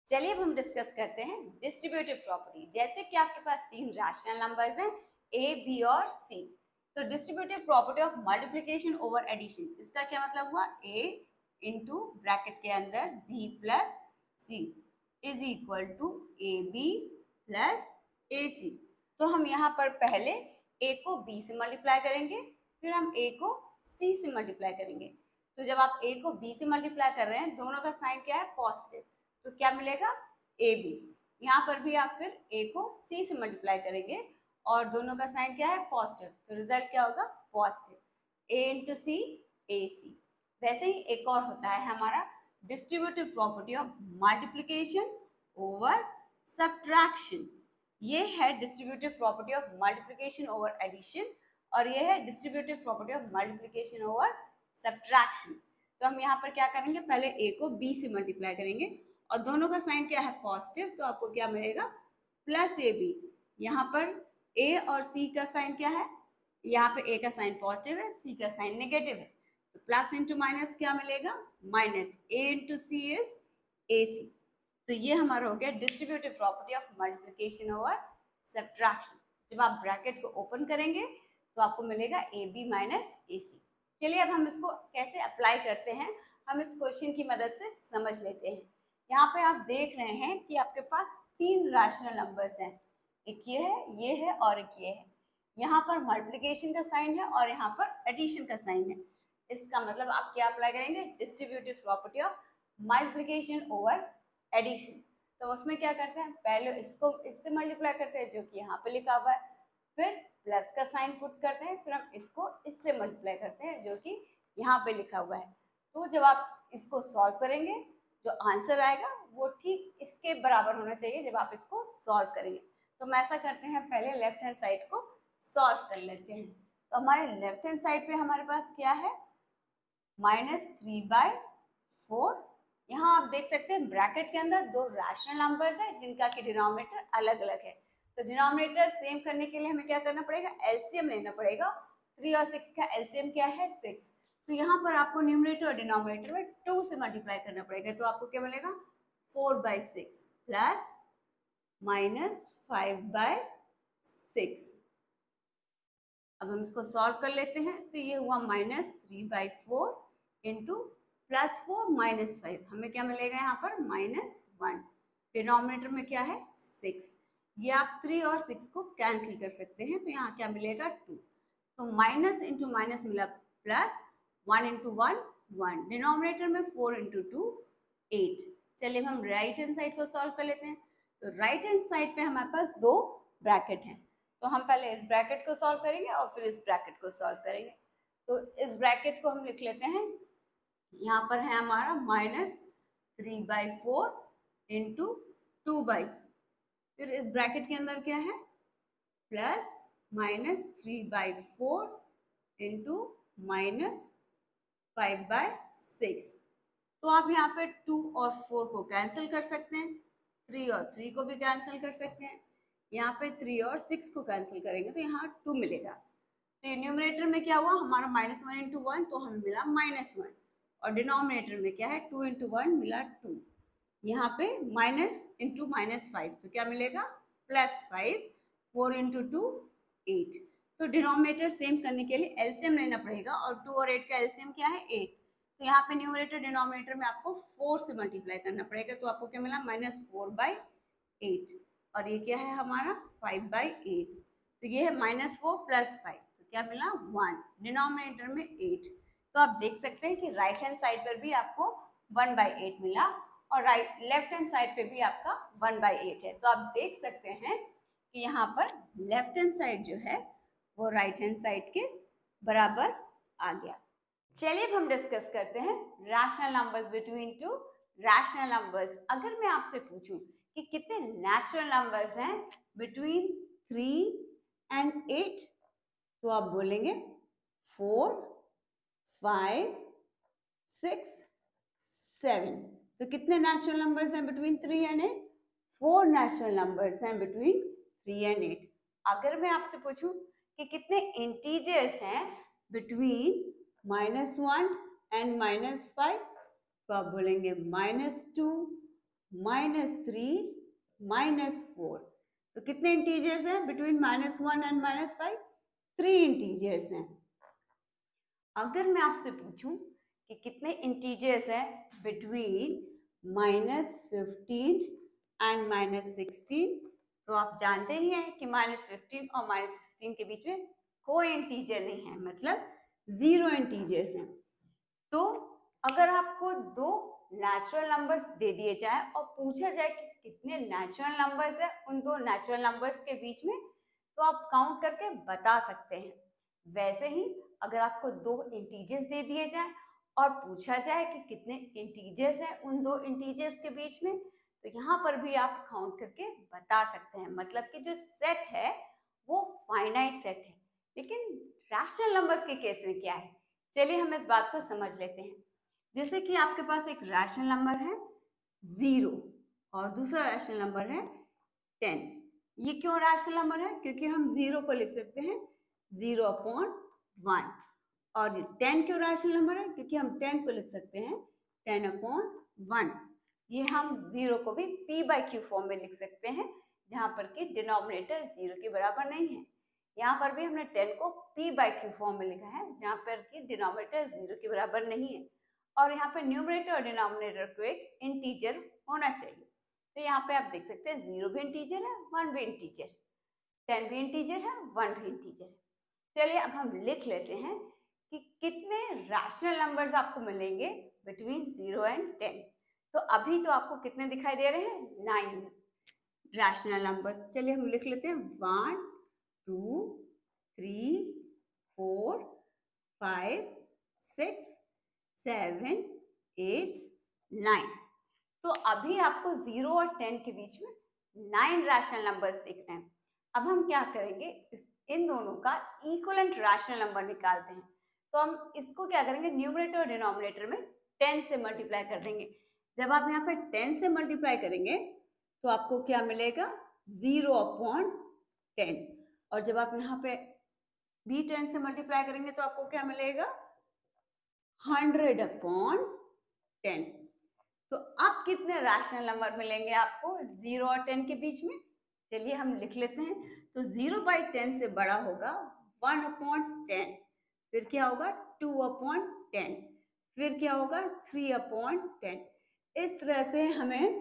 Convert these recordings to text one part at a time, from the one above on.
चलिए अब हम डिस्कस करते हैं डिस्ट्रीब्यूटिव प्रॉपर्टी। जैसे कि आपके पास तीन रैशनल नंबर्स हैं ए, बी और सी, तो distributive property of multiplication over addition, इसका क्या मतलब हुआ? ए इंटू ब्रैकेट के अंदर B plus C is equal to A B plus A C. तो हम यहाँ पर पहले ए को बी से मल्टीप्लाई करेंगे, फिर हम ए को सी से मल्टीप्लाई करेंगे। तो जब आप ए को बी से मल्टीप्लाई कर रहे हैं, दोनों का साइन क्या है? पॉजिटिव, तो क्या मिलेगा? A B. यहाँ पर भी आप फिर ए को सी से मल्टीप्लाई करेंगे और दोनों का साइन क्या है? पॉजिटिव, तो रिजल्ट क्या होगा? Positive. A into C, A C. वैसे ही एक और होता है हमारा distributive property of multiplication over subtraction. ये है distributive property of multiplication over addition और ये है distributive property of multiplication over subtraction. तो हम यहाँ पर क्या करेंगे? पहले ए को बी से मल्टीप्लाई करेंगे और दोनों का साइन क्या है? पॉजिटिव, तो आपको क्या मिलेगा? Plus A B. यहाँ पर ए और सी का साइन क्या है? यहाँ पे ए का साइन पॉजिटिव है, सी का साइन नेगेटिव है, तो प्लस इंटू माइनस क्या मिलेगा? Minus. A into C is A C. तो ये हमारा हो गया distributive property of multiplication over subtraction. जब आप ब्रैकेट को ओपन करेंगे तो आपको मिलेगा ए बी माइनस ए सी। चलिए अब हम इसको कैसे अप्लाई करते हैं, हम इस क्वेश्चन की मदद से समझ लेते हैं। यहाँ पे आप देख रहे हैं कि आपके पास तीन रैशनल नंबर्स हैं, एक ये है और एक ये है। यहाँ पर मल्टीप्लिकेशन का साइन है और यहाँ पर एडिशन का साइन है। इसका मतलब आप क्या अप्लाई करेंगे? Distributive property of multiplication over addition. तो उसमें क्या करते हैं? पहले इसको इससे मल्टीप्लाई करते हैं जो कि यहाँ पे लिखा हुआ है, फिर प्लस का साइन पुट करते हैं, फिर हम इसको इससे मल्टीप्लाई करते हैं जो कि यहाँ पे लिखा हुआ है। तो जब आप इसको सॉल्व करेंगे, जो आंसर आएगा वो ठीक इसके बराबर होना चाहिए जब आप इसको सॉल्व करेंगे। तो हम ऐसा करते हैं, पहले लेफ्ट हैंड साइड को सॉल्व कर लेते हैं। तो हमारे लेफ्ट हैंड साइड पे हमारे पास क्या है? -3/4। यहाँ आप देख सकते हैं ब्रैकेट के अंदर दो रैशनल नंबर्स है जिनका कि डिनोमिनेटर अलग अलग है। तो डिनोमिनेटर सेम करने के लिए हमें क्या करना पड़ेगा? एलसीएम लेना पड़ेगा। 3 और 6 का एलसीएम क्या है? 6। तो यहाँ पर आपको न्यूमरेटर और डिनोमिनेटर में 2 से मल्टीप्लाई करना पड़ेगा। तो आपको क्या मिलेगा? 4/6 प्लस -5/6। अब हम इसको सॉल्व कर लेते हैं। तो ये हुआ -3/4 इंटू +4 -5, हमें क्या मिलेगा यहाँ पर? -1। डिनोमिनेटर में क्या है? 6। ये आप 3 और 6 को कैंसिल कर सकते हैं, तो यहाँ क्या मिलेगा? 2। तो माइनस इंटू माइनस मिला प्लस, 1 इंटू 1 1, डिनोमिनेटर में 4 इंटू 2 8। चलिए हम राइट हैंड साइड को सॉल्व कर लेते हैं। तो राइट हैंड साइड पे हमारे पास दो ब्रैकेट हैं, तो हम पहले इस ब्रैकेट को सॉल्व करेंगे और फिर इस ब्रैकेट को सॉल्व करेंगे। तो इस ब्रैकेट को हम लिख लेते हैं, यहाँ पर है हमारा -3/4 इंटू 2/3। फिर इस ब्रैकेट के अंदर क्या है? Plus -3/4 into -5/6। तो आप यहाँ पे 2 और 4 को कैंसिल कर सकते हैं, 3 और 3 को भी कैंसिल कर सकते हैं। यहाँ पे 3 और 6 को कैंसिल करेंगे तो यहाँ 2 मिलेगा। तो न्यूमरेटर में क्या हुआ हमारा? -1 इंटू 1, तो हमें मिला -1। और डिनोमिनेटर में क्या है? 2 इंटू 1 मिला 2। यहाँ पे माइनस इंटू -5, तो क्या मिलेगा? +5। 4 इंटू 2 8। तो डिनोमिनेटर सेम करने के लिए एलसीएम लेना पड़ेगा और 2 और 8 का एलसीएम क्या है? 8। तो यहाँ पे न्यूमरेटर डिनोमिनेटर में आपको 4 से मल्टीप्लाई करना पड़ेगा, तो आपको क्या मिला? -4/8। और ये क्या है हमारा? 5/8। तो ये है -4 + 5, तो क्या मिला? 1। डिनोमिनेटर में 8। तो आप देख सकते हैं कि राइट हैंड साइड पर भी आपको 1/8 मिला और लेफ्ट हैंड साइड पे भी आपका 1/8 है। तो आप देख सकते हैं कि यहाँ पर लेफ्ट हैंड साइड जो है वो राइट हैंड साइड के बराबर आ गया। चलिए अब हम डिस्कस करते हैं rational numbers between two rational numbers. अगर मैं आपसे पूछूं कि कितने नेचुरल नंबर्स हैं बिटवीन 3 and 8, तो आप बोलेंगे 4, 5, 6, 7। तो कितने नेचुरल नंबर्स हैं बिटवीन 3 and 8? 4 नेचुरल नंबर्स हैं बिटवीन 3 and 8। अगर मैं आपसे पूछूं कि कितने इंटीजर्स हैं बिटवीन -1 and -5, तो आप बोलेंगे -2, -3 -4। तो कितने इंटीजर्स हैं बिटवीन -1 एंड -5? 3 इंटीजर्स हैं। अगर मैं आपसे पूछूं कि कितने इंटीजर्स हैं बिटवीन -15 एंड -16, तो आप जानते ही हैं कि -15 और -16 के बीच में कोई इंटीजर नहीं है, मतलब 0 इंटीजर्स हैं। तो अगर आपको दो नेचुरल नंबर्स दे दिए जाए और पूछा जाए कि कितने नेचुरल नंबर्स है उन दो नेचुरल नंबर्स के बीच में, तो आप काउंट करके बता सकते हैं। वैसे ही अगर आपको दो इंटीजर्स दे दिए जाए और पूछा जाए कि कितने इंटीजर्स हैं उन दो इंटीजर्स के बीच में, तो यहाँ पर भी आप काउंट करके बता सकते हैं। मतलब कि जो सेट है वो फाइनाइट सेट है। लेकिन रैशनल नंबर्स के केस में क्या है, चलिए हम इस बात को समझ लेते हैं। जैसे कि आपके पास एक रैशनल नंबर है 0 और दूसरा रैशनल नंबर है 10। ये क्यों रैशनल नंबर है? क्योंकि हम 0 को लिख सकते हैं 0/1। और 10 क्यों रैशनल नंबर है? क्योंकि हम 10 को लिख सकते हैं 10/1। ये हम 0 को भी p/q फॉर्म में लिख सकते हैं, जहां पर कि डिनोमिनेटर 0 के बराबर नहीं है। यहाँ पर भी हमने 10 को p/q फॉर्म में लिखा है, जहाँ पर कि डिनोमिनेटर 0 के बराबर नहीं है। और यहाँ पे न्यूमरेटर और डिनोमिनेटर को एक इंटीजर होना चाहिए। तो यहाँ पे आप देख सकते हैं 0 भी इंटीजर है, 1 भी इंटीजर, 10 भी इंटीजर है, 1 भी इंटीजर है। चलिए अब हम लिख लेते हैं कि कितने रैशनल नंबर्स आपको मिलेंगे बिटवीन 0 एंड 10। तो अभी तो आपको कितने दिखाई दे रहे हैं? 9 रैशनल नंबर्स। चलिए हम लिख लेते हैं 1 2 3 4 5 6 7 8 9। तो अभी आपको 0 और 10 के बीच में 9 रैशनल नंबर्स दिख रहे हैं। अब हम क्या करेंगे, इन दोनों का इक्विवेलेंट रैशनल नंबर निकालते हैं। तो हम इसको क्या करेंगे, न्यूमरेटर और डिनोमिनेटर में 10 से मल्टीप्लाई कर देंगे। जब आप यहाँ पे 10 से मल्टीप्लाई करेंगे तो आपको क्या मिलेगा? 0/10। और जब आप यहाँ पे भी 10 से मल्टीप्लाई करेंगे तो आपको क्या मिलेगा? 100/10। तो अब कितने रैशनल नंबर मिलेंगे आपको 0 और 10 के बीच में? चलिए हम लिख लेते हैं। तो 0/10 से बड़ा होगा 1/10, फिर क्या होगा 2/10, फिर क्या होगा 3/10। इस तरह से हमें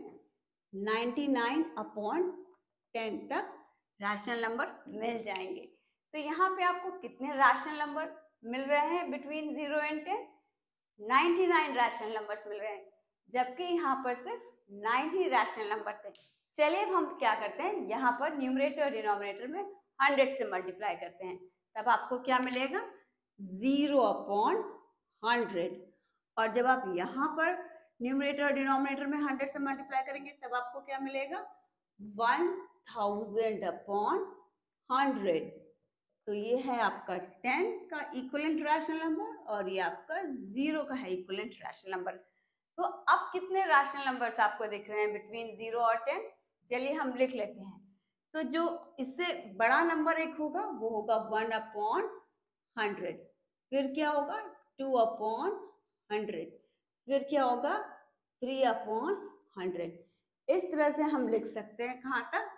99/10 तक रैशनल नंबर मिल जाएंगे। तो यहाँ पे आपको कितने रैशनल नंबर मिल रहे हैं बिटवीन 0 एंड 10? 99 रैशनल नंबर्स मिल रहे हैं, जबकि यहाँ पर सिर्फ 9 ही रैशनल नंबर थे। चलिए अब हम क्या करते हैं, यहाँ पर न्यूमरेटर और डिनोमिनेटर में 100 से मल्टीप्लाई करते हैं। तब आपको क्या मिलेगा? 0/100। और जब आप यहाँ पर न्यूमरेटर और डिनोमिनेटर में 100 से मल्टीप्लाई करेंगे तब आपको क्या मिलेगा? 1000/100। तो ये है आपका 10 का इक्विवेलेंट रैशनल नंबर और ये आपका 0 का है इक्विवेलेंट रैशनल नंबर। तो अब कितने रैशनल नंबर्स आपको दिख रहे हैं बिटवीन 0 और 10? चलिए हम लिख लेते हैं। तो जो इससे बड़ा नंबर एक होगा वो होगा 1/100, फिर क्या होगा 2/100, फिर क्या होगा 3/100। इस तरह से हम लिख सकते हैं कहाँ तक?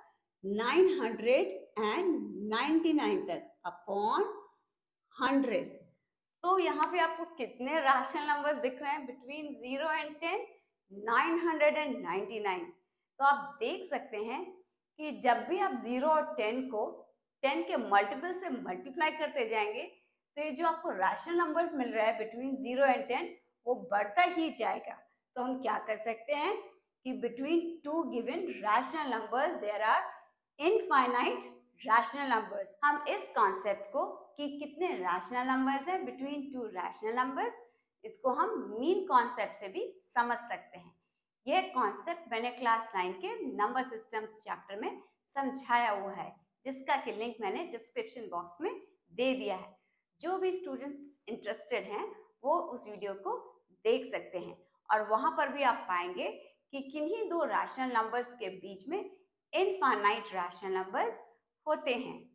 999 तक अपॉन 100। तो यहाँ पे आपको कितने रैशनल नंबर्स दिख रहे हैं बिटवीन 0 एंड 10? 999। तो आप देख सकते हैं कि जब भी आप 0 और 10 को 10 के मल्टीपल से मल्टीप्लाई करते जाएंगे तो ये जो आपको रैशनल नंबर्स मिल रहा है बिटवीन 0 एंड 10 वो बढ़ता ही जाएगा। तो हम क्या कर सकते हैं कि between two given rational numbers there are infinite rational numbers. हम इस कॉन्सेप्ट को कि कितने रैशनल नंबर्स हैं बिटवीन टू रैशनल नंबर्स, इसको हम मीन कॉन्सेप्ट से भी समझ सकते हैं। यह कॉन्सेप्ट मैंने क्लास 9 के नंबर सिस्टम्स चैप्टर में समझाया हुआ है, जिसका कि लिंक मैंने डिस्क्रिप्शन बॉक्स में दे दिया है। जो भी स्टूडेंट्स इंटरेस्टेड हैं वो उस वीडियो को देख सकते हैं और वहां पर भी आप पाएंगे कि किन्हीं दो रैशनल नंबर्स के बीच में इनफाइनाइट रैशनल नंबर्स होते हैं।